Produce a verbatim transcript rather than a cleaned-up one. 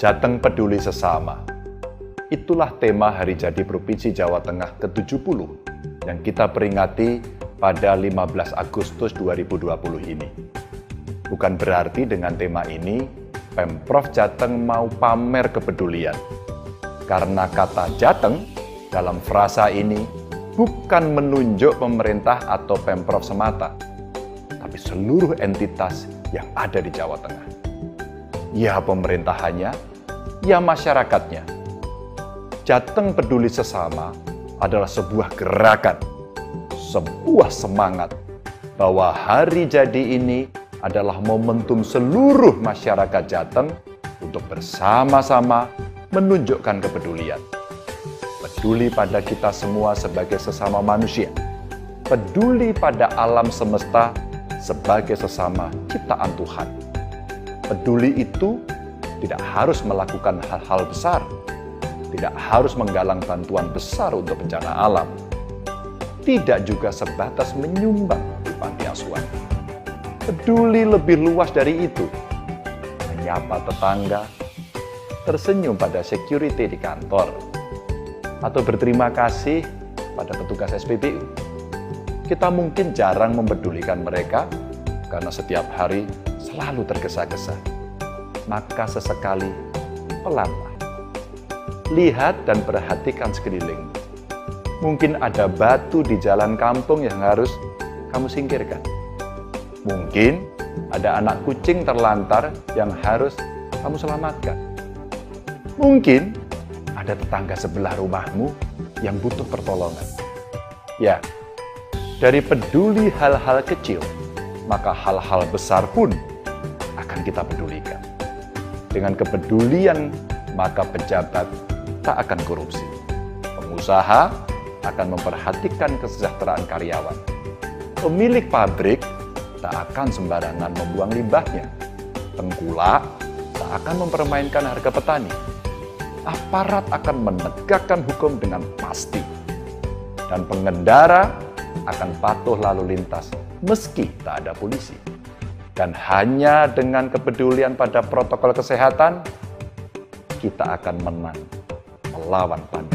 Jateng peduli sesama. Itulah tema Hari Jadi Provinsi Jawa Tengah ke tujuh puluh yang kita peringati pada lima belas Agustus dua ribu dua puluh ini. Bukan berarti dengan tema ini Pemprov Jateng mau pamer kepedulian. Karena kata Jateng dalam frasa ini bukan menunjuk pemerintah atau Pemprov semata, tapi seluruh entitas yang ada di Jawa Tengah. Ya pemerintahannya, ya masyarakatnya. Jateng peduli sesama adalah sebuah gerakan, sebuah semangat bahwa hari jadi ini adalah momentum seluruh masyarakat Jateng untuk bersama-sama menunjukkan kepedulian. Peduli pada kita semua sebagai sesama manusia. Peduli pada alam semesta sebagai sesama ciptaan Tuhan. Peduli itu tidak harus melakukan hal-hal besar, tidak harus menggalang bantuan besar untuk bencana alam, tidak juga sebatas menyumbang di panti asuhan. Peduli lebih luas dari itu, menyapa tetangga, tersenyum pada security di kantor, atau berterima kasih pada petugas S P B U. Kita mungkin jarang mempedulikan mereka karena setiap hari selalu tergesa-gesa. Maka sesekali pelanlah. Lihat dan perhatikan sekeliling. Mungkin ada batu di jalan kampung yang harus kamu singkirkan. Mungkin ada anak kucing terlantar yang harus kamu selamatkan. Mungkin ada tetangga sebelah rumahmu yang butuh pertolongan. Ya, dari peduli hal-hal kecil, maka hal-hal besar pun akan kita pedulikan. Dengan kepedulian, maka pejabat tak akan korupsi. Pengusaha akan memperhatikan kesejahteraan karyawan. Pemilik pabrik tak akan sembarangan membuang limbahnya. Tengkulak tak akan mempermainkan harga petani. Aparat akan menegakkan hukum dengan pasti. Dan pengendara akan patuh lalu lintas meski tak ada polisi. Dan hanya dengan kepedulian pada protokol kesehatan, kita akan menang melawan pandemi.